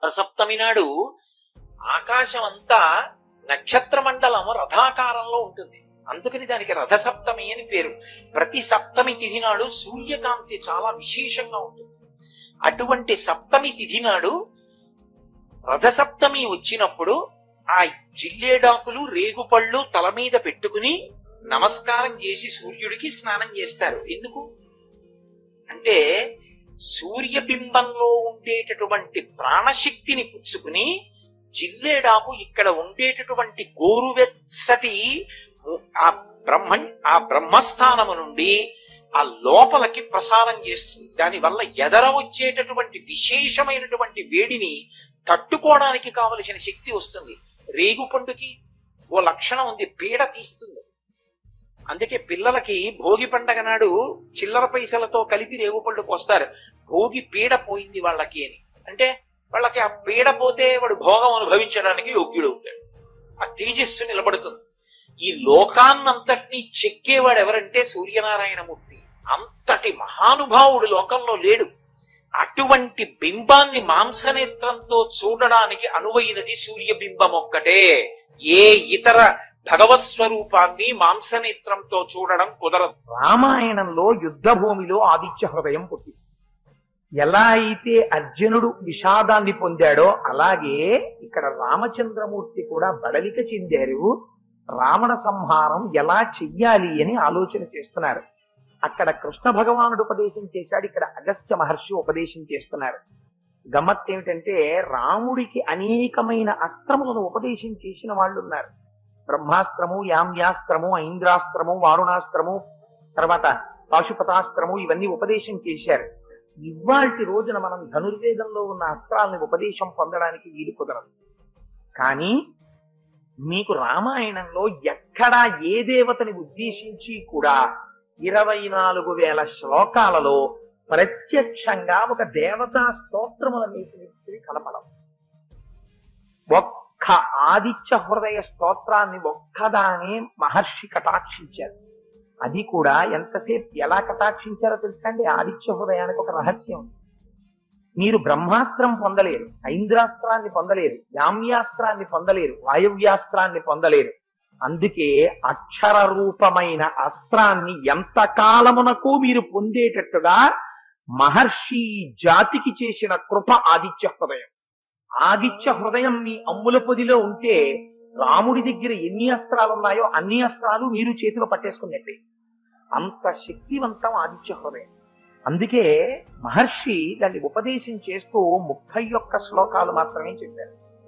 రథసప్తమి నాడు ఆకాశం అంతా నక్షత్ర మండలం రథాకారంలో ఉంటుంది. అందుకని దానికి రథసప్తమి అని పేరు. ప్రతి సప్తమి తిథి నాడు సూర్యకాంతి చాలా విశేషంగా ఉంటుంది. అటువంటి సప్తమి తిథి నాడు రథసప్తమి వచ్చినప్పుడు ఆ జిల్లేడాకులు రేగుపళ్ళు తల మీద పెట్టుకుని నమస్కారం చేసి సూర్యుడికి స్నానం చేస్తారు. ఎందుకు అంటే సూర్యబింబంలో ఉండేటటువంటి ప్రాణశక్తిని పుచ్చుకుని జిల్లేడాకు ఇక్కడ ఉండేటటువంటి గోరువెచ్చటి ఆ బ్రహ్మస్థానము నుండి ఆ లోపలికి ప్రసారం చేస్తుంది. దానివల్ల ఎదర వచ్చేటటువంటి విశేషమైనటువంటి వేడిని తట్టుకోవడానికి కావలసిన శక్తి వస్తుంది. రేగుపండుకి ఓ లక్షణం ఉంది, పీడ తీస్తుంది. అందుకే పిల్లలకి భోగి పండగ నాడు చిల్లర పైసలతో కలిపి రేగుపళ్ళు పోస్తారు. భోగి పీడ పోయింది వాళ్ళకి అని. అంటే వాళ్ళకి ఆ పీడ పోతే వాడు భోగం అనుభవించడానికి యోగ్యుడవుతాడు. ఆ తేజస్సు నిలబడుతుంది. ఈ లోకాన్నంతటినీ చెక్కేవాడు ఎవరంటే సూర్యనారాయణమూర్తి. అంతటి మహానుభావుడు లోకంలో లేడు. అటువంటి బింబాన్ని మాంసనేత్రంతో చూడడానికి అనువైనది సూర్యబింబం ఒక్కటే. ఏ ఇతర భగవత్ స్వరూపాన్ని మాంసనేత్రంతో చూడడం కుదరదు. రామాయణంలో యుద్ధ భూమిలో ఆదిత్య హృదయం పుట్టింది. ఎలా అయితే అర్జునుడు విషాదాన్ని పొందాడో అలాగే ఇక్కడ రామచంద్రమూర్తి కూడా బడలిక చెందారు. రావణ సంహారం ఎలా చెయ్యాలి అని ఆలోచన చేస్తున్నారు. అక్కడ కృష్ణ భగవానుడు ఉపదేశం చేశాడు, ఇక్కడ అగస్త్య మహర్షి ఉపదేశం చేస్తున్నారు. గమ్మత్ ఏమిటంటే రాముడికి అనేకమైన అస్త్రములను ఉపదేశం చేసిన వాళ్ళు ఉన్నారు. బ్రహ్మాస్త్రము, యామ్యాస్త్రము, ఐంద్రాస్త్రము, వారుణాస్త్రము, తర్వాత పాశుపతాస్త్రము, ఇవన్నీ ఉపదేశం చేశారు. ఇవాల్టి రోజున మనం ధనుర్వేదంలో ఉన్న అస్త్రాలని ఉపదేశం పొందడానికి వీలు కుదరదు. కానీ మీకు రామాయణంలో ఎక్కడా ఏ దేవతని ఉద్దేశించి కూడా 24,000 శ్లోకాలలో ప్రత్యక్షంగా ఒక దేవతా స్తోత్రములన్నిటిని కలపడం. ఒక్క ఆదిత్య హృదయ స్తోత్రాన్ని ఒక్కదానే మహర్షి కటాక్షించారు. అది కూడా ఎంతసేపు ఎలా కటాక్షించారో తెలుసా అండి? ఆదిత్య హృదయానికి ఒక రహస్యం. మీరు బ్రహ్మాస్త్రం పొందలేరు, ఐంద్రాస్త్రాన్ని పొందలేరు, యామ్యాస్త్రాన్ని పొందలేరు, వాయవ్యాస్త్రాన్ని పొందలేరు. అందుకే అక్షర రూపమైన అస్త్రాన్ని ఎంతకాలమునకు మీరు పొందేటట్టుగా మహర్షి జాతికి చేసిన కృప ఆదిత్య హృదయం. ఆదిత్య హృదయం మీ అమ్ముల పొదిలో ఉంటే రాముడి దగ్గర ఎన్ని అస్త్రాలు ఉన్నాయో అన్ని అస్త్రాలు మీరు చేతిలో పట్టేసుకున్నట్టే. అంత శక్తివంతం ఆదిత్య హృదయం. అందుకే మహర్షి దాన్ని ఉపదేశం చేస్తూ 31 శ్లోకాలు మాత్రమే చెప్పారు.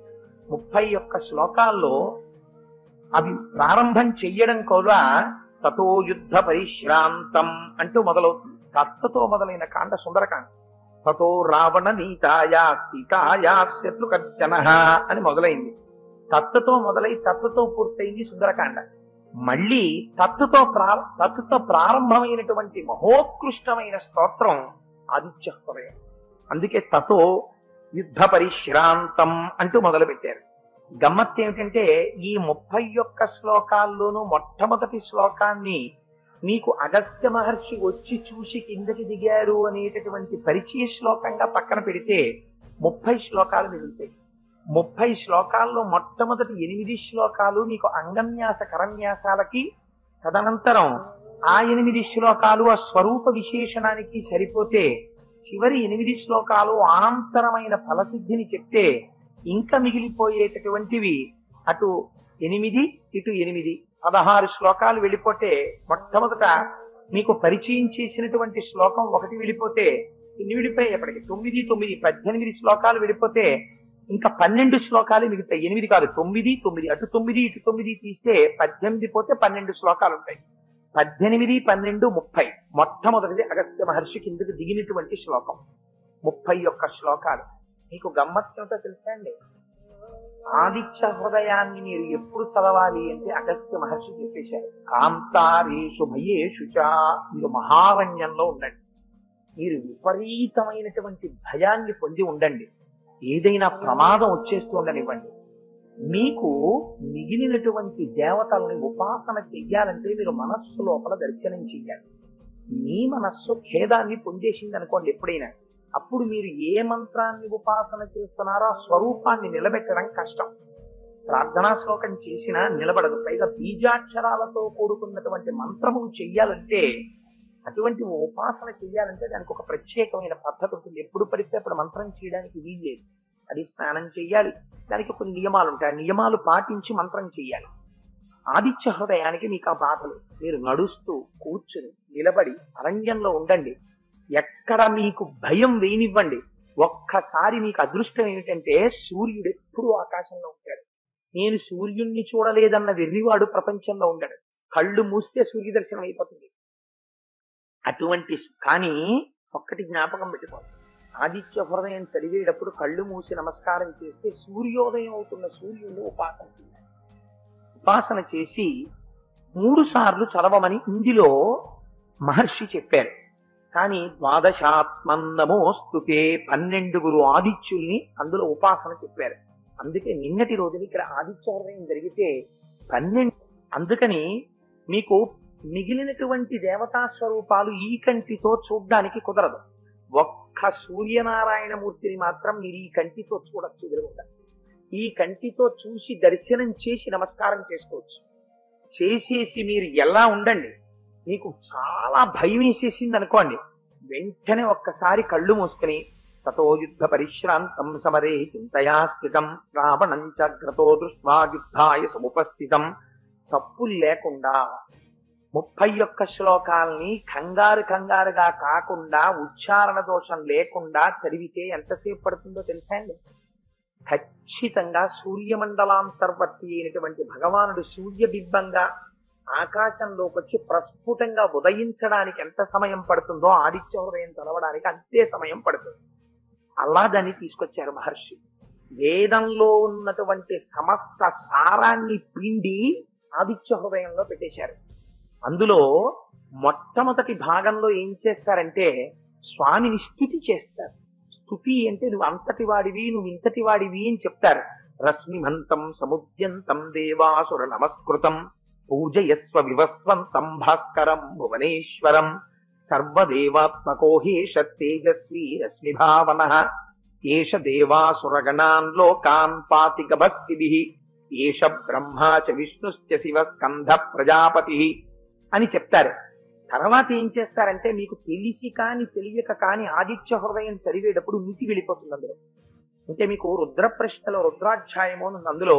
31 శ్లోకాల్లో అవి ప్రారంభం చెయ్యడం కూడా తతో యుద్ధ పరిశ్రాంతం అంటూ మొదలవుతుంది. తత్తుతో మొదలైన కాండ సుందరకాండ. తతో రావణ నీతాయా సీతాయా శత్రుకర్షణ అని మొదలైంది. తత్తుతో మొదలై తత్తుతో పూర్తయింది సుందరకాండ. మళ్ళీ తత్తుతో ప్రారంభమైనటువంటి మహోత్కృష్టమైన స్తోత్రం ఆదిత్య హృదయం. అందుకే తతో యుద్ధ పరిశ్రాంతం అంటూ మొదలు పెట్టారు. గమ్మత్ ఏమిటంటే ఈ 31 శ్లోకాల్లోనూ మొట్టమొదటి శ్లోకాన్ని మీకు అగస్త్య మహర్షి వచ్చి చూసి కిందకి దిగారు అనేటటువంటి పరిచయ శ్లోకంగా పక్కన పెడితే 30 శ్లోకాలు మిగులుతాయి. 30 శ్లోకాల్లో మొట్టమొదటి 8 శ్లోకాలు మీకు అంగన్యాస కరన్యాసాలకి, తదనంతరం ఆ 8 శ్లోకాలు ఆ స్వరూప విశేషణానికి సరిపోతే చివరి 8 శ్లోకాలు అనంతరమైన ఫలసిద్ధిని చెప్తే ఇంకా మిగిలిపోయేటటువంటివి అటు 8 ఇటు 8 16 శ్లోకాలు వెళ్ళిపోతే మొట్టమొదట మీకు పరిచయం చేసినటువంటి శ్లోకం ఒకటి వెళ్ళిపోతే ఇన్ని వెళ్ళిపోయేప్పటికి 9, 9 18 శ్లోకాలు వెళ్ళిపోతే ఇంకా 12 శ్లోకాలు మిగుతాయి. 8 కాదు, 9, 9 అటు 9 ఇటు 9 తీస్తే 18 పోతే 12 శ్లోకాలు ఉంటాయి. 18, 12, 30. మొట్టమొదటిది అగస్త్య మహర్షి కిందకు దిగినటువంటి శ్లోకం 31 శ్లోకాలు. మీకు గమ్మత్తంతో తెలుసా అండి? ఆదిత్య హృదయాన్ని మీరు ఎప్పుడు చదవాలి అంటే అగస్త్య మహర్షి చెప్పేశారు. కాంతారేషు భయేషు చ, మీరు మహారణ్యంలో ఉండండి, మీరు విపరీతమైనటువంటి భయాన్ని పొంది ఉండండి, ఏదైనా ప్రమాదం వచ్చేస్తూ ఉండనివ్వండి. మీకు మిగిలినటువంటి దేవతల్ని ఉపాసన చెయ్యాలంటే మీరు మనస్సు లోపల దర్శనం చెయ్యాలి. మీ మనస్సు ఖేదాన్ని పొందేసింది అనుకోండి, ఎప్పుడైనా అప్పుడు మీరు ఏ మంత్రాన్ని ఉపాసన చేస్తున్నారో ఆ స్వరూపాన్ని నిలబెట్టడం కష్టం. ప్రార్థనా శ్లోకం చేసినా నిలబడదు. పైగా బీజాక్షరాలతో కూడుకున్నటువంటి మంత్రము చెయ్యాలంటే, అటువంటి ఉపాసన చెయ్యాలంటే దానికి ఒక ప్రత్యేకమైన పద్ధతి ఉంటుంది. ఎప్పుడు పడితే అప్పుడు మంత్రం చేయడానికి వీల్లేదు. అది స్నానం చెయ్యాలి, దానికి కొన్ని నియమాలు ఉంటాయి. ఆ నియమాలు పాటించి మంత్రం చెయ్యాలి. ఆదిత్య హృదయానికి మీకు ఆ బాధలు. మీరు నడుస్తూ కూర్చుని నిలబడి అరణ్యంలో ఉండండి, ఎక్కడ మీకు భయం వేయనివ్వండి. ఒక్కసారి మీకు అదృష్టం ఏమిటంటే సూర్యుడు ఎప్పుడూ ఆకాశంలో ఉంటాడు. నేను సూర్యుణ్ణి చూడలేదన్న వెర్రివాడు ప్రపంచంలో ఉండడు. కళ్ళు మూస్తే సూర్య దర్శనం అయిపోతుంది. అటువంటి కానీ ఒక్కటి జ్ఞాపకం పెట్టుకోండి, ఆదిత్య హృదయం చదివేటప్పుడు కళ్ళు మూసి నమస్కారం చేస్తే సూర్యోదయం అవుతున్న సూర్యుడిని ఉపాసన చేయాలి. ఉపాసన చేసి 3 సార్లు చదవమని ఇందులో మహర్షి చెప్పారు. కానీ ద్వాదశాత్మన్నమోస్తుతే 12 ఆదిత్యుల్ని అందులో ఉపాసన చెప్పారు. అందుకే నిన్నటి రోజున ఇక్కడ ఆదిత్య హృదయం జరిగితే 12. అందుకని మీకు మిగిలినటువంటి దేవతా స్వరూపాలు ఈ కంటితో చూడ్డానికి కుదరదు. ఒక్క సూర్యనారాయణమూర్తిని మాత్రం మీరు ఈ కంటితో చూడొచ్చు. ఎదురుగుండా ఈ కంటితో చూసి దర్శనం చేసి నమస్కారం చేసుకోవచ్చు. చేసేసి మీరు ఎలా ఉండండి, మీకు చాలా భయం వేసేసింది అనుకోండి, వెంటనే ఒక్కసారి కళ్ళు మూసుకుని తతో యుద్ధ పరిశ్రాంతం సమరే చింతయా స్థితం రావణం చగ్రతో దృష్ట్వా యుద్ధాయ సముపస్థితం. తప్పులు లేకుండా 31 శ్లోకాల్ని కంగారుగా కాకుండా ఉచ్చారణ దోషం లేకుండా చదివితే ఎంతసేపు పడుతుందో తెలుసా అండి? ఖచ్చితంగా సూర్యమండలాంతర్వర్తి అయినటువంటి భగవానుడు సూర్యబింబంగా ఆకాశంలోకి వచ్చి ప్రస్ఫుటంగా ఉదయించడానికి ఎంత సమయం పడుతుందో ఆదిత్య హృదయం చదవడానికి అంతే సమయం పడుతుంది. అలా దాన్ని తీసుకొచ్చారు మహర్షి. వేదంలో ఉన్నటువంటి సమస్త సారాన్ని పిండి ఆదిత్య హృదయంలో పెట్టేశారు. అందులో మొట్టమొదటి భాగంలో ఏం చేస్తారంటే స్వామిని స్తుతి చేస్తారు. స్తుతి అంటే నువ్వు అంతటి వాడివి, నువ్వు ఇంతటి వాడివి అని చెప్తారు. రశ్మిమంతం సముద్యంతం దేవాసుర నమస్కృతం పూజయస్వ వివస్వంతం భాస్కరం భువనేశ్వరం సర్వదేవాత్మకోహేష తేజస్వీ రశ్మిభావన ఏష దేవాసురగణాన్ లోకాన్ పాతి గభస్తిభిః ఏష బ్రహ్మా చ విష్ణుశ్చ శివ స్కంధ ప్రజాపతి అని చెప్తారు. తర్వాత ఏం చేస్తారంటే మీకు తెలిసి కాని తెలియక కాని ఆదిత్య హృదయం చదివేటప్పుడు నీతి వెళ్ళిపోతుంది అందులో. అంటే మీకు రుద్ర ప్రశ్నలో రుద్రాధ్యాయము అందులో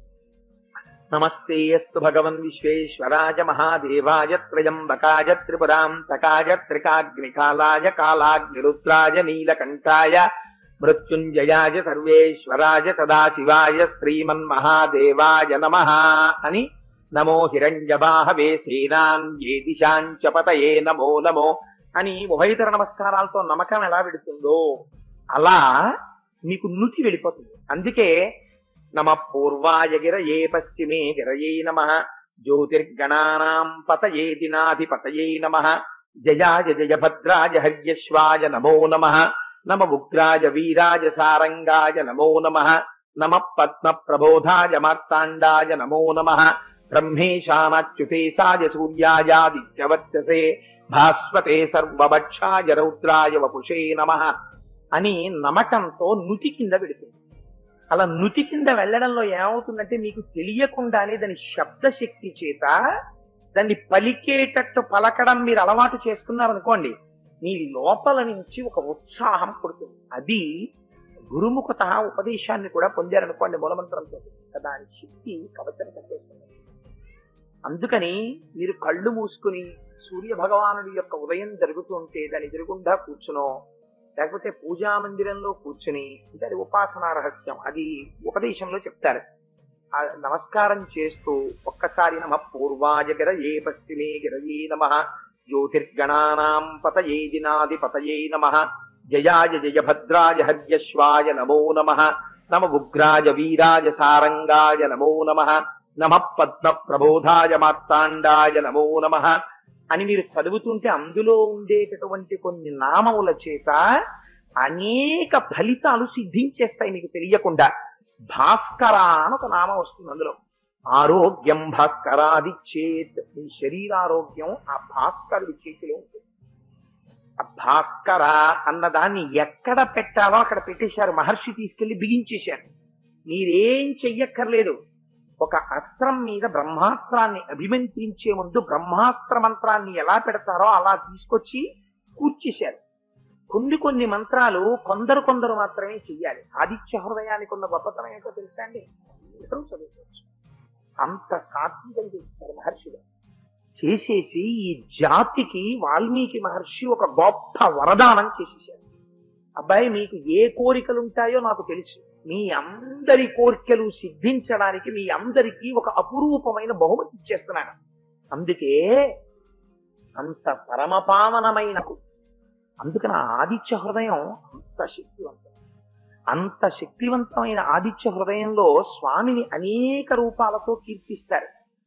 నమస్తే అస్తు భగవన్ విశ్వేశ్వరాయ మహాదేవాయ త్రయంబకాయ త్రిపురాంతకాయ త్రికాగ్నికాలాయ కాలాగ్నిరుద్రాయ నీలకంఠాయ మృత్యుంజయాయ సర్వేశ్వరాయ సదాశివాయ శ్రీమన్మహాదేవాయ నమః అని నమో హిరణ్యబాహవే సేనాన్యే దిశాంచ పతయే నమో నమో అని ఉభయతర నమస్కారాలతో నమ్మకం ఎలా పెడుతుందో అలా మీకు నుతి వెళ్ళిపోతుంది. అందుకే నమ పూర్వాయ గిరయే పశ్చిమే గిరయే నమః జ్యోతిర్గణానాం పతయే దినాధిపతయే నమః జయాయ జయభద్రాయ హర్యశ్వాయ నమో నమః నమ ఉగ్రాయ వీరాయ సారంగాయ నమో నమః నమ పద్మ ప్రబోధాయ మార్తాండాయ నమో నమః బ్రహ్మేశానాచ్యుతేశాయ సూర్యాయాదిత్యవర్చసే భాస్వతే సర్వభక్షాయ రౌద్రాయ వపుషే నమః అని నమకంతో నుతి కింద పెడుతుంది. అలా నుతి కింద వెళ్ళడంలో ఏమవుతుందంటే మీకు తెలియకుండానే దాని శబ్దశక్తి చేత దాన్ని పలికేటట్టు పలకడం మీరు అలవాటు చేసుకున్నారనుకోండి, మీ లోపల నుంచి ఒక ఉత్సాహం పుడుతుంది. అది గురుముఖత ఉపదేశాన్ని కూడా పొందారనుకోండి మూలమంత్రంతో, దాని శక్తి కవచన కట్టేస్తుంది. అందుకని మీరు కళ్ళు మూసుకుని సూర్య భగవానుడి యొక్క ఉదయం జరుగుతూ ఉంటే దాని ఎదురుగుండా కూర్చునో లేకపోతే పూజా మందిరంలో కూర్చుని, అంటే అది ఉపాసనా రహస్యం, అది ఉపదేశంలో చెప్తారు. ఆ నమస్కారం చేస్తూ ఒక్కసారి నమ పూర్వాయ గిరయే పశ్చిమే గిరయే నమః జ్యోతిర్గణానాం పతయే దినాధిపతయే నమః జయాయ జయభద్రాయ హర్యశ్వాయ నమో నమః నమ ఉగ్రాయ వీరాయ సారంగాయ నమో నమః నమ పద్మ ప్రబోధాయ మార్తాండాయ నమో నమః అని మీరు చదువుతుంటే అందులో ఉండేటటువంటి కొన్ని నామముల చేత అనేక ఫలితాలు సిద్ధించేస్తాయి మీకు తెలియకుండా. భాస్కర అని ఒక నామం వస్తుంది అందులో. ఆరోగ్యం భాస్కరాది చేత్, మీ శరీరారోగ్యం ఆ భాస్కరుడి చేతిలో ఉంటుంది. ఆ భాస్కర అన్నదాన్ని ఎక్కడ పెట్టాలో అక్కడ పెట్టేశారు. మహర్షి తీసుకెళ్లి బిగించేశారు. మీరేం చెయ్యక్కర్లేదు. ఒక అస్త్రం మీద బ్రహ్మాస్త్రాన్ని అభిమంత్రించే ముందు బ్రహ్మాస్త్ర మంత్రాన్ని ఎలా పెడతారో అలా తీసుకొచ్చి కూర్చేశారు. కొన్ని మంత్రాలు కొందరు మాత్రమే చెయ్యాలి. ఆదిత్య హృదయానికి ఉన్న గొప్పతనం ఏంటో తెలుసా అండి? అందరూ చదువుకోవచ్చు. అంత సాత్వికం చేస్తారు మహర్షులు. చేసేసి ఈ జాతికి వాల్మీకి మహర్షి ఒక గొప్ప వరదానం చేసేసారు. అబ్బాయి, మీకు ఏ కోరికలు ఉంటాయో నాకు తెలుసు. మీ అందరి కోరికలు సిద్ధించడానికి మీ అందరికీ ఒక అపురూపమైన బహుమతి ఇచ్చేస్తున్నాను. అందుకే అంత పరమపావనమైన, అందుకని ఆదిత్య హృదయం అంత శక్తివంతమైన ఆదిత్య హృదయంలో స్వామిని అనేక రూపాలతో కీర్తిస్తారు.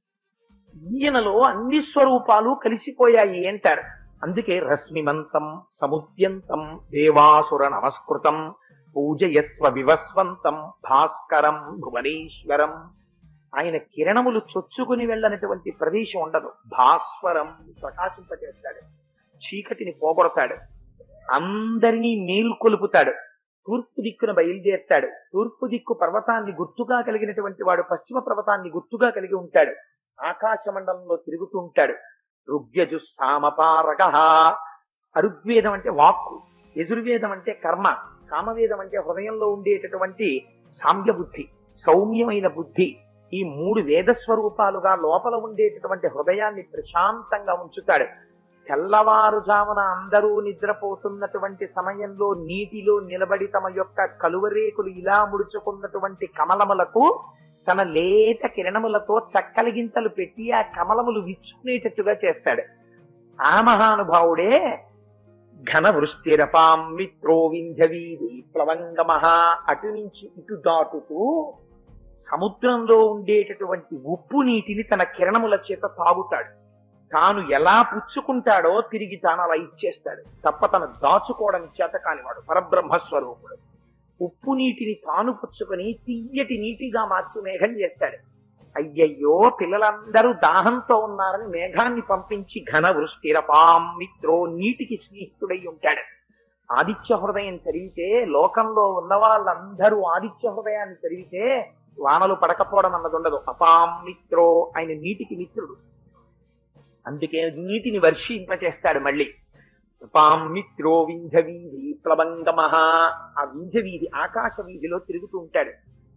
ఈయనలో అన్ని స్వరూపాలు కలిసిపోయాయి అంటారు. అందుకే రశ్మిమంతం సముద్యంతం దేవాసుర నమస్కృతం పూజయస్వ వివస్వంతం భాస్కరం భువనేశ్వరం. ఆయన కిరణములు చొచ్చుకుని వెళ్ళనటువంటి ప్రదేశం ఉండదు. భాస్వరం, ప్రకాశింపజేస్తాడు, చీకటిని పోగొడతాడు, అందరినీ మేల్కొలుపుతాడు. తూర్పు దిక్కున బయలుదేరుతాడు. తూర్పు దిక్కు పర్వతాన్ని గుర్తుగా కలిగినటువంటి వాడు పశ్చిమ పర్వతాన్ని గుర్తుగా కలిగి ఉంటాడు. ఆకాశ మండలంలో తిరుగుతూ ఉంటాడు. ఋగ్యజు సామపారక. అరుగ్వేదం అంటే వాక్కు, యజుర్వేదం అంటే కర్మ, సామవేదం అంటే హృదయంలో ఉండేటటువంటి సామ్య బుద్ధి, సౌమ్యమైన బుద్ధి. ఈ మూడు వేద స్వరూపాలుగా లోపల ఉండేటటువంటి హృదయాన్ని ప్రశాంతంగా ఉంచుతాడు. తెల్లవారుజామున అందరూ నిద్రపోతున్నటువంటి సమయంలో నీటిలో నిలబడి తమ యొక్క కలువరేకులు ఇలా ముడుచుకున్నటువంటి కమలములకు తన లేత కిరణములతో చక్కలిగింతలు పెట్టి ఆ కమలములు విచ్చుకునేటట్టుగా చేస్తాడు. ఆ మహానుభావుడే ఘన వృష్టిరపాం మిత్రో వింధ్యవీధి ప్లవంగమ. అటు నుంచి ఇటు దాటుతూ సముద్రంలో ఉండేటటువంటి ఉప్పు నీటిని తన కిరణముల చేత తాగుతాడు. తాను ఎలా పుచ్చుకుంటాడో తిరిగి తాను అలా ఇచ్చేస్తాడు. తప్ప తను దాచుకోవడం చేత కానివాడు పరబ్రహ్మస్వరూపుడు. ఉప్పు నీటిని తాను పుచ్చుకొని తీయటి నీటిగా మార్చి మేఘం చేస్తాడు. అయ్యయ్యో, పిల్లలందరూ దాహంతో ఉన్నారని మేఘాన్ని పంపించి ఘన వృష్టిరపాం మిత్రో, నీటికి స్నేహితుడై ఉంటాడు. ఆదిత్య హృదయం చదివితే, లోకంలో ఉన్న వాళ్ళందరూ ఆదిత్య హృదయాన్ని చదివితే వానలు పడకపోవడం అన్నది ఉండదు. అపాం మిత్రో, ఆయన నీటికి మిత్రుడు. అందుకే నీటిని వర్షింపచేస్తాడు. మళ్ళీ అపాం మిత్రో వింధ్యవీధి ప్లవంగమ. ఆ వింధ్యవీధి ఆకాశ వీధిలో తిరుగుతూ ఉంటాడు.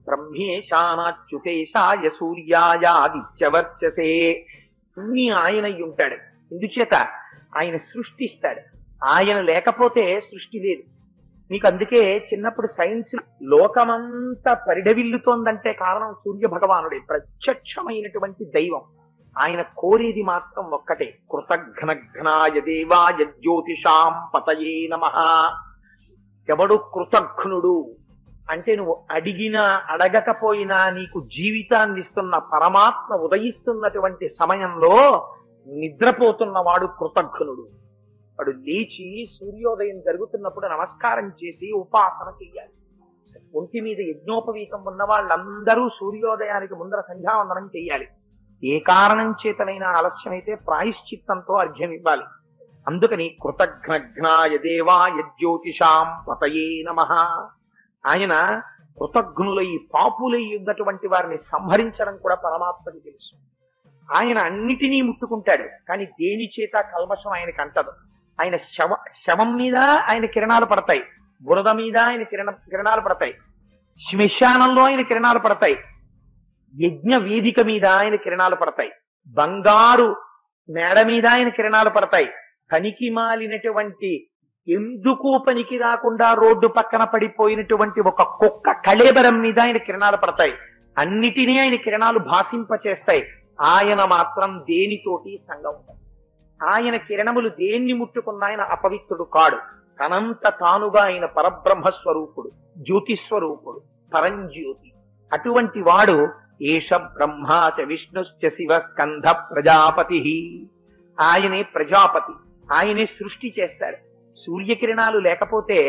బ్రహ్మేశానాచ్యుతేశాయ సూర్యాయ ఆదిత్యవర్చసే. అన్ని ఆయనయ్యి ఉంటాడు. ఎందుచేత ఆయన సృష్టిస్తాడు. ఆయన లేకపోతే సృష్టి లేదు. మీకు అందుకే చిన్నప్పుడు సైన్స్ లోకమంతా పరిడవిల్లుతోందంటే కారణం సూర్య భగవానుడే, ప్రత్యక్షమైనటువంటి దైవం. ఆయన కోరేది మాత్రం ఒక్కటే, కృతఘ్నఘ్నాయ దేవాయ జ్యోతిషాం పతయే నమః. ఎవడు కృతఘ్నుడు అంటే, నువ్వు అడిగినా అడగకపోయినా నీకు జీవితాన్ని ఇస్తున్న పరమాత్మ ఉదయిస్తున్నటువంటి సమయంలో నిద్రపోతున్నవాడు కృతఘ్నుడు. వాడు లేచి సూర్యోదయం జరుగుతున్నప్పుడు నమస్కారం చేసి ఉపాసన చెయ్యాలి. ఒంటి మీద యజ్ఞోపవీతం ఉన్న వాళ్ళందరూ సూర్యోదయానికి ముందర సంధ్యావందనం చెయ్యాలి. ఏ కారణం చేతనైనా ఆలస్యమైతే ప్రాయశ్చిత్తంతో అర్ఘ్యం ఇవ్వాలి. అందుకని కృతఘ్నఘ్నాయ దేవాయ జ్యోతిషాం పతయే నమః. ఆయన కృతఘ్నులై పాపులై ఉన్నటువంటి వారిని సంహరించడం కూడా పరమాత్మకి తెలుసు. ఆయన అన్నిటినీ ముట్టుకుంటాడు, కానీ దేని చేత కల్మషం ఆయనకి అంటదు. ఆయన శవం మీద ఆయన కిరణాలు పడతాయి, బురద మీద ఆయన కిరణాలు పడతాయి, శ్మశానంలో ఆయన కిరణాలు పడతాయి, యజ్ఞ వేదిక మీద ఆయన కిరణాలు పడతాయి, బంగారు మేడ మీద ఆయన కిరణాలు పడతాయి, పనికి మాలినటువంటి ఎందుకు పనికి రాకుండా రోడ్డు పక్కన పడిపోయినటువంటి ఒక కుక్క కళేబరం మీద ఆయన కిరణాలు పడతాయి. అన్నిటినీ ఆయన కిరణాలు భాషింపచేస్తాయి. ఆయన మాత్రం దేనితోటి సంగం ఉండదు. ఆయన కిరణములు దేన్ని ముట్టుకున్న ఆయన అపవిత్రుడు కాడు. తనంత తానుగా ఆయన పరబ్రహ్మస్వరూపుడు, జ్యోతిస్వరూపుడు, పరంజ్యోతి. అటువంటి వాడు ఏష బ్రహ్మాచ విష్ణుశ్చ శివ స్కంధ ప్రజాపతి. ఆయనే ప్రజాపతి, ఆయనే సృష్టి చేస్తాడు. సూర్యకిరణాలు లేకపోతే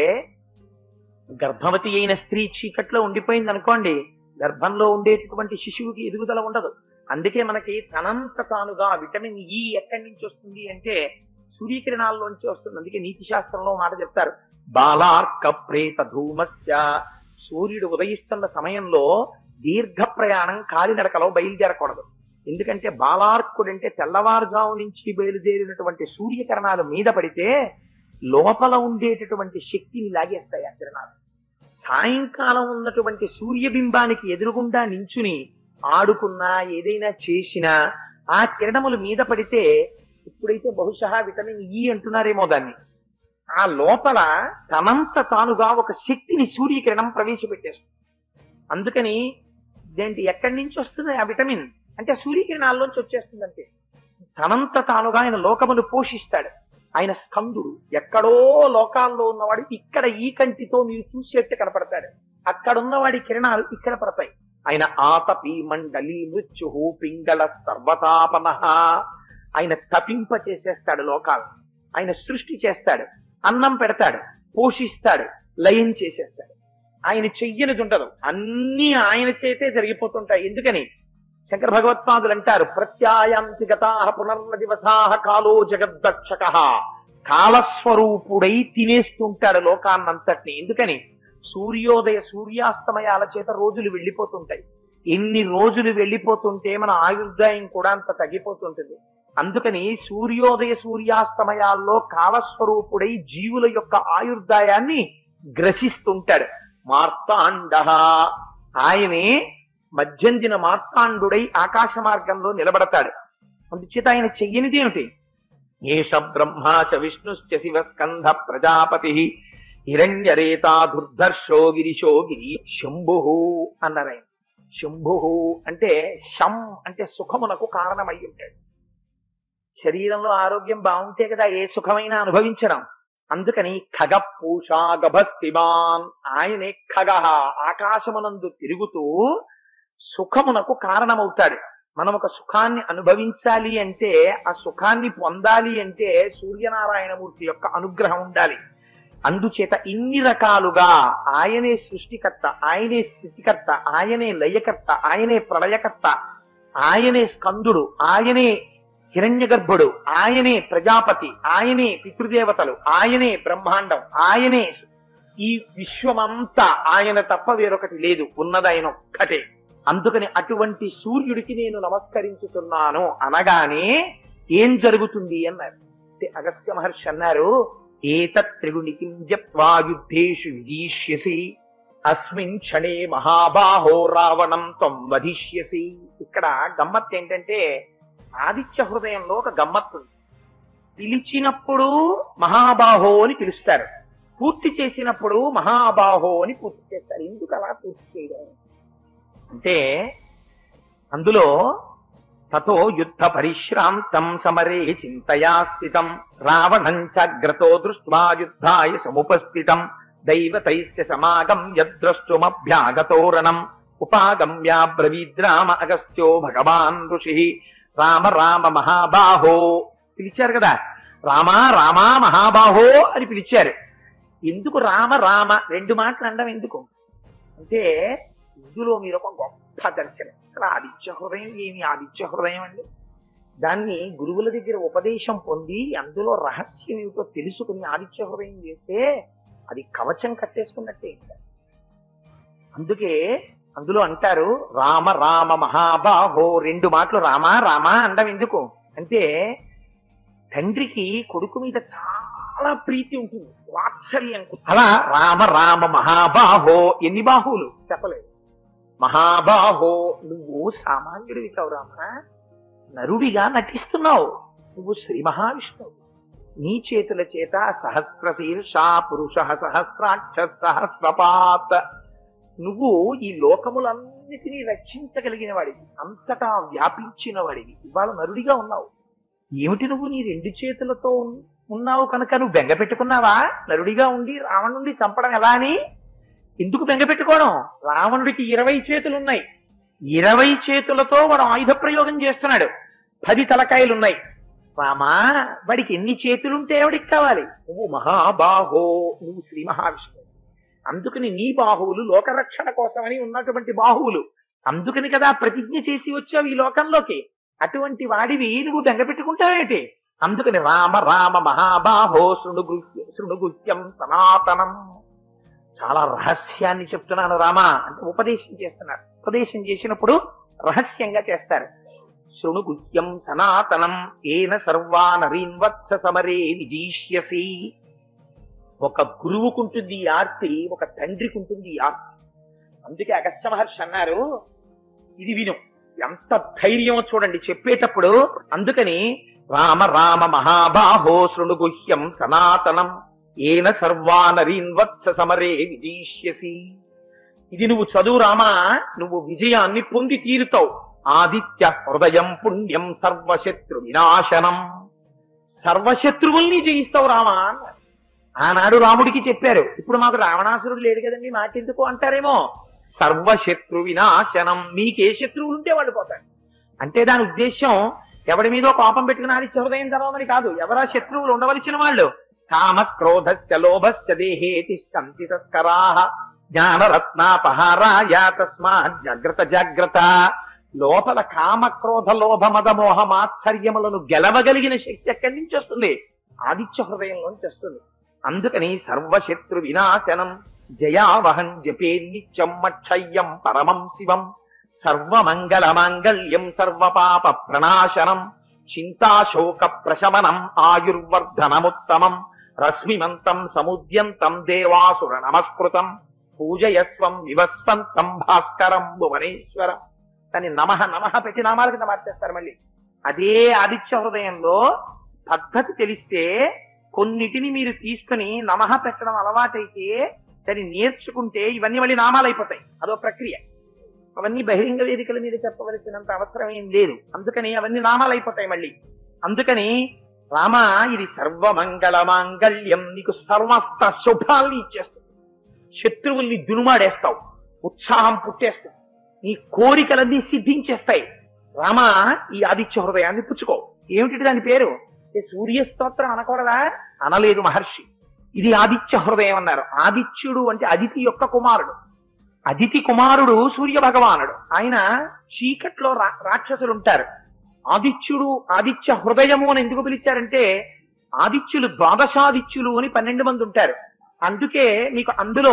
గర్భవతి అయిన స్త్రీ చీకట్లో ఉండిపోయింది అనుకోండి, గర్భంలో ఉండేటటువంటి శిశువుకి ఎదుగుదల ఉండదు. అందుకే మనకి తనంత తానుగా విటమిన్ ఈ ఎక్కడి నుంచి వస్తుంది అంటే సూర్యకిరణాల్లోంచి వస్తుంది. అందుకే నీతి శాస్త్రంలో మాట చెప్తారు, బాలార్క ప్రేత ధూమశ్చ. సూర్యుడు ఉదయిస్తున్న సమయంలో దీర్ఘ ప్రయాణం కాలినడకలో బయలుదేరకూడదు. ఎందుకంటే బాలార్కుడు అంటే తెల్లవారుజాము నుంచి బయలుదేరినటువంటి సూర్యకిరణాలు మీద పడితే లోపల ఉండేటటువంటి శక్తిని లాగేస్తాయి ఆ కిరణాలు. సాయంకాలం ఉన్నటువంటి సూర్యబింబానికి ఎదురుగుండా నించుని ఆడుకున్నా ఏదైనా చేసినా ఆ కిరణములు మీద పడితే, ఇప్పుడైతే బహుశా విటమిన్ ఈ అంటున్నారేమో దాన్ని, ఆ లోపల తనంత తానుగా ఒక శక్తిని సూర్యకిరణం ప్రవేశపెట్టేస్తుంది. అందుకని దేంటి ఎక్కడి నుంచి వస్తుంది ఆ విటమిన్ అంటే సూర్యకిరణాల్లోంచి వచ్చేస్తుంది. అంటే తనంత తానుగా ఆయన లోకమును పోషిస్తాడు. ఆయన స్కందుడు. ఎక్కడో లోకాల్లో ఉన్నవాడు ఇక్కడ ఈ కంటితో మీరు చూసేట్టు కనపడతాడు, అక్కడున్నవాడి కిరణాలు ఇక్కడ పడతాయి. ఆయన ఆతపి మండలి మృత్యు పింగళ సర్వతాపన. ఆయన తపింప చేసేస్తాడు లోకాలు. ఆయన సృష్టి చేస్తాడు, అన్నం పెడతాడు, పోషిస్తాడు, లయం చేసేస్తాడు. ఆయన చెయ్యనిది ఉండదు, అన్నీ ఆయన చేతే జరిగిపోతుంటాయి. ఎందుకని శంకర భగవత్పాదులు అంటారు, ప్రత్యాయాంతి గతా పునర్న దివసాహ కాలో జగద్దక్షక. కాలస్వరూపుడై తినేస్తుంటాడు లోకాన్నంతటిని. ఎందుకని సూర్యోదయ సూర్యాస్తమయాల చేత రోజులు వెళ్ళిపోతుంటాయి. ఎన్ని రోజులు వెళ్ళిపోతుంటే మన ఆయుర్దాయం కూడా అంత తగ్గిపోతుంటుంది. అందుకని సూర్యోదయ సూర్యాస్తమయాల్లో కాలస్వరూపుడై జీవుల యొక్క ఆయుర్దాయాన్ని గ్రసిస్తుంటాడు. మార్తాండ, ఆయనే మధ్యందిన మార్తాండుడై ఆకాశ మార్గంలో నిలబడతాడు. అందుచేత ఆయన చెయ్యనిది ఏమిటి? ఏష బ్రహ్మా చ విష్ణుశ్చ శివ స్కంధ ప్రజాపతి హిరణ్యరేతా దుర్ధర్షో గిరిశో గిరి శంభు అన్నారు ఆయన. శంభు అంటే శం అంటే సుఖమునకు కారణమై ఉంటాడు. శరీరంలో ఆరోగ్యం బాగుంటే కదా ఏ సుఖమైనా అనుభవించడం. అందుకని ఖగ పూషా గభస్తిమాన్, ఆయనే ఖగ ఆకాశమునందు తిరుగుతూ సుఖమునకు కారణమవుతాడు. మనం ఒక సుఖాన్ని అనుభవించాలి అంటే, ఆ సుఖాన్ని పొందాలి అంటే సూర్యనారాయణమూర్తి యొక్క అనుగ్రహం ఉండాలి. అందుచేత ఇన్ని రకాలుగా ఆయనే సృష్టికర్త, ఆయనే స్థితికర్త, ఆయనే లయకర్త, ఆయనే ప్రళయకర్త, ఆయనే స్కందుడు, ఆయనే హిరణ్యగర్భుడు, ఆయనే ప్రజాపతి, ఆయనే పితృదేవతలు, ఆయనే బ్రహ్మాండం, ఆయనే ఈ విశ్వమంతా. ఆయన తప్ప వేరొకటి లేదు, ఉన్నదైన ఒక్కటే. అందుకని అటువంటి సూర్యుడికి నేను నమస్కరించుతున్నాను అనగానే ఏం జరుగుతుంది అన్నారు. అగస్త్య మహర్షి అన్నారు, ఏతత్ త్రిగుణికిం జప్వా యుద్ధేషు విజీష్యసి అస్మిన్ క్షణే మహాబాహో రావణం త్వం వధిష్యసి. ఇక్కడ గమ్మత్తు ఏంటంటే, ఆదిత్య హృదయంలో ఒక గమ్మత్తు ఉంది. పిలిచినప్పుడు మహాబాహో అని పిలుస్తారు, పూర్తి చేసినప్పుడు మహాబాహో అని పూర్తి చేస్తారు. ఎందుకు అలా పూర్తి చేయడం అంటే, అందులో తతో యుద్ధ పరిశ్రాంతం సమరే చింతయా స్థితం రావణం చాగ్రతో దృష్ట్వా యుద్ధాయ సముపస్థితం దైవతైస్య సమాగం యద్ద్రష్టుమభ్యాగతోరణం ఉపాగమ్య బ్రవీద్రామ అగస్త్యో భగవాన్ ఋషి రామ రామ మహాబాహో. పిలిచారు కదా, రామా రామా మహాబాహో అని పిలిచారు. ఎందుకు రామ రామ రెండు మాటలు అనడం ఎందుకు అంటే, ఇందులో మీరు ఒక గొప్ప దర్శనం. అసలు ఆదిత్య హృదయం ఏమి ఆదిత్య హృదయం అండి? దాన్ని గురువుల దగ్గర ఉపదేశం పొంది అందులో రహస్యం ఏమిటో తెలుసుకుని ఆదిత్య హృదయం చేస్తే అది కవచం కట్టేసుకున్నట్టే. అందుకే అందులో అంటారు రామ రామ మహాబాహో. రెండు మాటలు రామ రామ అనడం ఎందుకు అంటే, తండ్రికి కొడుకు మీద చాలా ప్రీతి ఉంటుంది, వాత్సల్యం. అలా రామ రామ మహాబాహో. ఎన్ని బాహువులు చెప్పలేదు. మహాబాహో, నువ్వు సామాన్యుడివి కావు రామ, నరుడిగా నటిస్తున్నావు. నువ్వు శ్రీ మహావిష్ణువు. నీ చేతుల చేత సహస్రశీర్ష పురుష సహస్రాక్ష సహస్రపాత్. నువ్వు ఈ లోకములన్నిటినీ రక్షించగలిగిన వాడివి, అంతటా వ్యాపించిన వాడివి. ఇవాళ నరుడిగా ఉన్నావు. ఏమిటి నువ్వు నీ రెండు చేతులతో ఉన్నావు కనుక నువ్వు బెంగ పెట్టుకున్నావా? నరుడిగా ఉండి రావణుడిని చంపడం ఎలా అని ఎందుకు బెంగ పెట్టుకోవడం? రావణుడికి 20 చేతులున్నాయి. 20 చేతులతో వాడు ఆయుధ ప్రయోగం చేస్తున్నాడు. 10 తలకాయలున్నాయి. రామా, వాడికి ఎన్ని చేతులుంటే ఎవడికి కావాలి? నువ్వు మహాబాహో, నువ్వు శ్రీ మహావిష్ణువు. అందుకని నీ బాహువులు లోకరక్షణ కోసమని ఉన్నటువంటి బాహువులు. అందుకని కదా ప్రతిజ్ఞ చేసి వచ్చావు ఈ లోకంలోకి. అటువంటి వాడివి నువ్వు బెంగ పెట్టుకుంటావేంటి? అందుకని రామ రామ మహాబాహో శృణుగుహ్యం సనాతనం. చాలా రహస్యాన్ని చెప్తున్నాను రామ అంటే ఉపదేశం చేస్తున్నారు. ఉపదేశం చేసినప్పుడు రహస్యంగా చేస్తారు. శృణుగుహ్యం సనాతనం ఏన సర్వానరీన్ వత్స సమరే విజీష్యసి. ఒక గురువుకుంటుంది ఈ ఆర్తి, ఒక తండ్రికి ఉంటుంది ఈ ఆర్తి. అందుకే అగస్త్య మహర్షి అన్నారు, ఇది విను, ఎంత ధైర్యం చూడండి చెప్పేటప్పుడు. అందుకని రామ రామ మహాబాహో శృణుగుహ్యం సనాతనం ఏన సర్వానరీన్ వత్స సమరే విజీష్యసి. ఇది నువ్వు చదువు రామా, నువ్వు విజయాన్ని పొంది తీరుతావు. ఆదిత్య హృదయం పుణ్యం సర్వశత్రు వినాశనం. సర్వశత్రువుల్ని జయిస్తావు రామా అన్నారు. ఆనాడు రాముడికి చెప్పారు. ఇప్పుడు మాకు రావణాసురుడు లేడు కదండి, మాకెందుకు అంటారేమో. సర్వశత్రు వినాశనం, మీకే శత్రువులు ఉంటే వాళ్ళు పోతారు. అంటే దాని ఉద్దేశం ఎవడి మీదో కోపం పెట్టుకుని ఆదిత్య హృదయం చదవమని కాదు. ఎవరా శత్రువులు ఉండవలసిన వాళ్ళు? కామ క్రోధశ్చ లోభశ్చ దేహే తిష్టంతి తస్కరాః జ్ఞానరత్నాపహారాయ తస్మాత్ జాగ్రత్త జాగ్రత్త. లోపల కామ క్రోధ లోభ మద మోహ మాత్సర్యములను గెలవగలిగిన శక్తి ఎక్కడి నుంచి వస్తుంది? ఆదిత్య హృదయంలోంచి వస్తుంది. అందుకని సర్వశత్రు వినాశనం జయావహం జపే నిత్యం మక్షయ్యం పరమం శివం సర్వమంగళ మాంగళ్యం సర్వపాప ప్రణాశనం చింతాశోక ప్రశమనం ఆయుర్వర్ధనముత్తమం రశ్మిమంతం సముద్యంతం దేవాసుర నమస్కృతం పూజయస్వం వివస్వంతం భాస్కరం భువనేశ్వరం. కానీ నమః నమః పెట్టి నామాల కింద మార్చేస్తారు మళ్ళీ. అదే ఆదిత్య హృదయంలో పద్ధతి తెలిస్తే కొన్నిటిని మీరు తీసుకుని నమః పెట్టడం అలవాటైతే దాన్ని నేర్చుకుంటే ఇవన్నీ మళ్ళీ నామాలు అయిపోతాయి. అదో ప్రక్రియ. అవన్నీ బహిరంగ వేదికల మీద చెప్పవలసినంత అవసరం ఏం లేదు. అందుకని అవన్నీ నామాలు అయిపోతాయి మళ్ళీ. అందుకని రామ ఇది సర్వమంగళ మాంగళ్యం, నీకు సమస్త శుభాల్ని ఇచ్చేస్తుంది. శత్రువుల్ని దునుమాడేస్తావు, ఉత్సాహం పుట్టేస్తుంది, నీ కోరికలన్నీ సిద్ధించేస్తాయి. రామ ఈ ఆదిత్య హృదయాన్ని పుచ్చుకో. ఏమిటి దాని పేరు? సూర్య స్తోత్రం అనకూడదా? అనలేదు మహర్షి. ఇది ఆదిత్య హృదయం అన్నారు. ఆదిత్యుడు అంటే అదితి యొక్క కుమారుడు. అదితి కుమారుడు సూర్య భగవానుడు. ఆయన చీకట్లో రాక్షసులు ఉంటారు. ఆదిత్యుడు ఆదిత్య హృదయము అని ఎందుకు పిలిచారంటే ఆదిత్యులు ద్వాదశాదిత్యులు అని 12 మంది ఉంటారు. అందుకే మీకు అందులో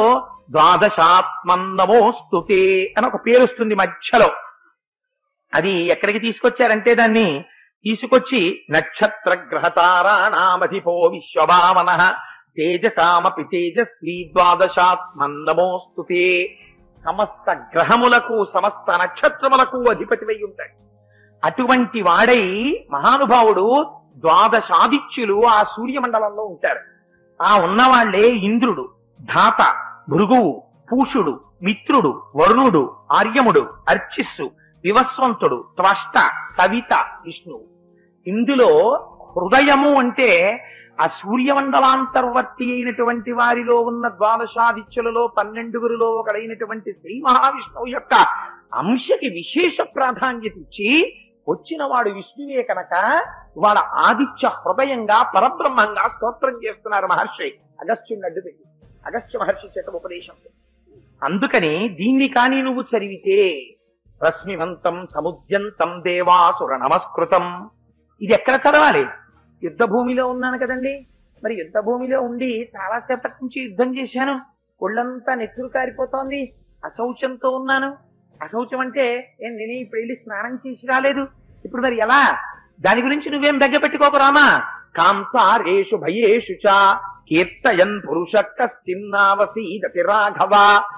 ద్వాదశాత్మన్నమోస్తుతే అని ఒక పేరు వస్తుంది మధ్యలో. అది ఎక్కడికి తీసుకొచ్చారంటే దాన్ని తీసుకొచ్చి నక్షత్ర గ్రహతారాణామధిపో విశ్వభావన తేజసామపి తేజస్వీ ద్వాదశాత్మన్నమోస్తుతే. సమస్త గ్రహములకు సమస్త నక్షత్రములకు అధిపతివై ఉంటాడు. అటువంటి వాడై మహానుభావుడు ద్వాదశాదిత్యులు ఆ సూర్యమండలంలో ఉంటారు. ఆ ఉన్నవాళ్లే ఇంద్రుడు, ధాత, భృగువు, పూషుడు, మిత్రుడు, వరుణుడు, ఆర్యముడు, అర్చిస్సు, వివస్వంతుడు, త్వష్ట, సవిత, విష్ణువు. ఇందులో హృదయము అంటే ఆ సూర్యమండలాంతర్వర్తి అయినటువంటి వారిలో ఉన్న ద్వాదశాదిత్యులలో 12గురిలో ఒకడైనటువంటి శ్రీ మహావిష్ణువు యొక్క అంశకి విశేష ప్రాధాన్యత ఇచ్చి వచ్చిన వాడు విష్ణువే కనుక వాళ్ళ ఆదిత్య హృదయంగా పరబ్రహ్మంగా స్తోత్రం చేస్తున్నారు మహర్షి. అగస్త్యుని అడ్డు పెట్టి అగస్త్య మహర్షి చేత ఉపదేశం. అందుకని దీన్ని కానీ నువ్వు చదివితే రశ్మివంతం సముద్యంతం దేవాసుర నమస్కృతం. ఇది ఎక్కడ చదవాలి? యుద్ధ భూమిలో ఉన్నాను కదండి. మరి యుద్ధ భూమిలో ఉండి చాలాసేపటి నుంచి యుద్ధం చేశాను, ఒళ్ళంతా నెత్తురు కారిపోతోంది, అశౌచంతో ఉన్నాను. అశౌచం అంటే నేను ఇప్పుడు వెళ్ళి స్నానం చేసి రాలేదు. ఇప్పుడు మరి ఎలా? దాని గురించి నువ్వేం దగ్గర పెట్టుకోకు రామా. కాంతారేషు భయేషు చ కీర్తయన్ పురుష కశ్చిన్నావసీదతి రాఘవ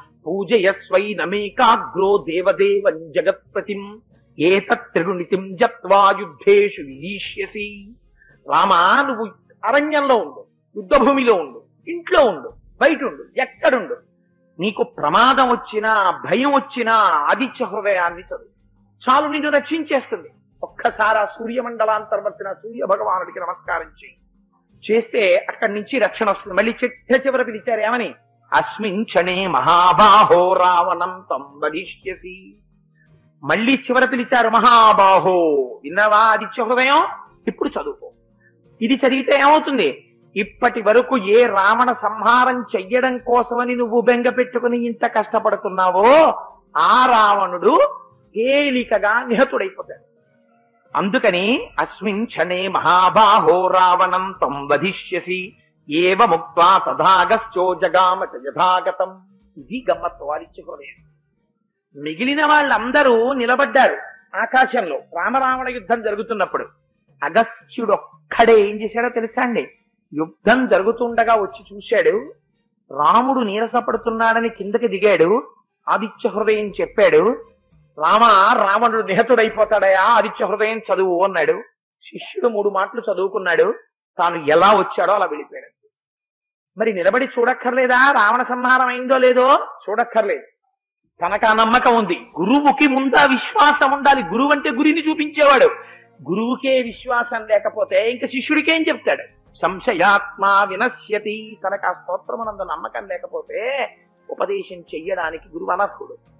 పూజయస్వైనమేకాగ్రో దేవదేవం జగత్పతిం ఏతత్రిగుణితిం జత్వా యుద్ధేషు విజీష్యసి. రామా నువ్వు అరణ్యంలో ఉండు, యుద్ధ భూమిలో ఉండు, ఇంట్లో ఉండు, బయట ఉండు, ఎక్కడుండు, నీకు ప్రమాదం వచ్చినా భయం వచ్చినా ఆదిత్య హృదయాన్ని చదువు, చాలు నిన్ను రక్షించేస్తుంది. ఒక్కసారి ఆ సూర్యమండలాంతర్వర్తిన సూర్య భగవానుడికి నమస్కారం చేస్తే అక్కడి నుంచి రక్షణ వస్తుంది. మళ్ళీ చివర పిలిచారు ఏమని? అస్మిన్ క్షణే మహాబాహో రావణం తం వదిష్యసి. మళ్ళీ చివర పిలిచారు మహాబాహో. విన్నవా ఆదిత్య హృదయం? ఇప్పుడు చదువుకో. ఇది చదివితే ఏమవుతుంది? ఇప్పటి వరకు ఏ రావణ సంహారం చెయ్యడం కోసమని నువ్వు బెంగ పెట్టుకుని ఇంత కష్టపడుతున్నావో ఆ రావణుడు తేలికగా నిహతుడైపోతాడు. అందుకని అస్మిన్ క్షణే మహాబాహో రావణం తం వధిష్యసి ఏవ ముక్త్వా తథాగశ్చో జగామ చ యథాగతం. ఇది గమ్మత్తు వారిచ్చే హృదయం. మిగిలిన వాళ్ళందరూ నిలబడ్డారు ఆకాశంలో రామరావణ యుద్ధం జరుగుతున్నప్పుడు. అగస్త్యుడొక్కడే ఏం చేశాడో తెలుసా అండి? యుద్ధం జరుగుతుండగా వచ్చి చూశాడు, రాముడు నీరసపడుతున్నాడని కిందకి దిగాడు. ఆదిత్య హృదయం చెప్పాడు, రావణుడు నిహతుడైపోతాడయా, ఆదిత్య హృదయం చదువు అన్నాడు. శిష్యుడు 3 మాటలు చదువుకున్నాడు, తాను ఎలా వచ్చాడో అలా వెళ్ళిపోయాడు. మరి నిలబడి చూడక్కర్లేదా రావణ సంహారం అయిందో లేదో? చూడక్కర్లేదు. తనకు ఆ నమ్మకం ఉంది. గురువుకి ముందా విశ్వాసం ఉండాలి. గురువు అంటే గురిని చూపించేవాడు. గురువుకే విశ్వాసం లేకపోతే ఇంకా శిష్యుడికేం చెప్తాడు? సంశయాత్మా వినశ్యతి. తనకు ఆ స్తోత్రమునందు నమ్మకం లేకపోతే ఉపదేశం చెయ్యడానికి గురువు అనర్హుడు.